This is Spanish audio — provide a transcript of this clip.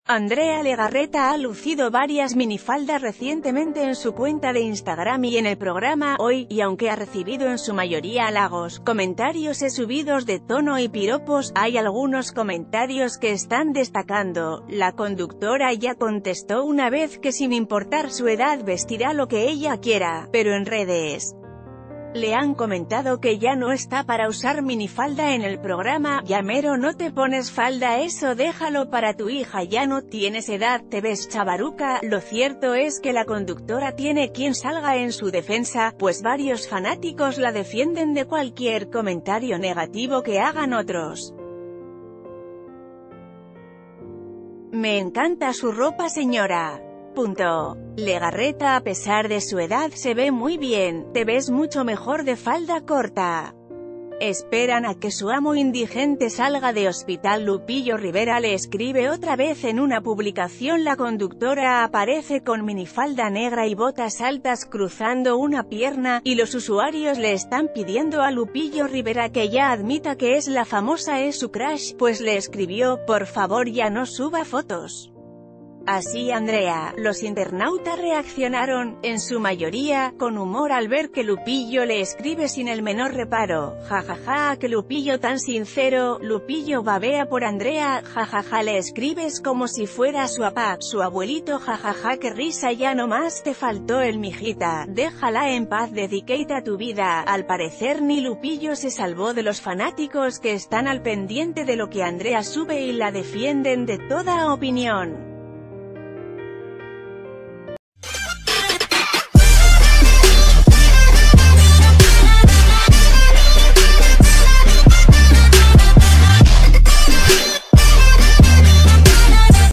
Andrea Legarreta ha lucido varias minifaldas recientemente en su cuenta de Instagram y en el programa Hoy, y aunque ha recibido en su mayoría halagos, comentarios subidos de tono y piropos, hay algunos comentarios que están destacando. La conductora ya contestó una vez que sin importar su edad vestirá lo que ella quiera, pero en redes le han comentado que ya no está para usar minifalda en el programa. Ya mero no te pones falda, eso déjalo para tu hija, ya no tienes edad, te ves chavaruca. Lo cierto es que la conductora tiene quien salga en su defensa, pues varios fanáticos la defienden de cualquier comentario negativo que hagan otros. Me encanta su ropa, señora. Legarreta, a pesar de su edad, se ve muy bien, te ves mucho mejor de falda corta. Esperan a que su amo indigente salga de hospital. Lupillo Rivera le escribe otra vez en una publicación. La conductora aparece con minifalda negra y botas altas cruzando una pierna, y los usuarios le están pidiendo a Lupillo Rivera que ya admita que es la famosa su crush, pues le escribió: por favor ya no suba fotos así, Andrea. Los internautas reaccionaron, en su mayoría, con humor al ver que Lupillo le escribe sin el menor reparo. Jajaja, que Lupillo tan sincero. Lupillo babea por Andrea, jajaja, le escribes como si fuera su papá, su abuelito, jajaja, qué risa, ya no más te faltó el mijita, déjala en paz, dedícate a tu vida. Al parecer ni Lupillo se salvó de los fanáticos que están al pendiente de lo que Andrea sube y la defienden de toda opinión.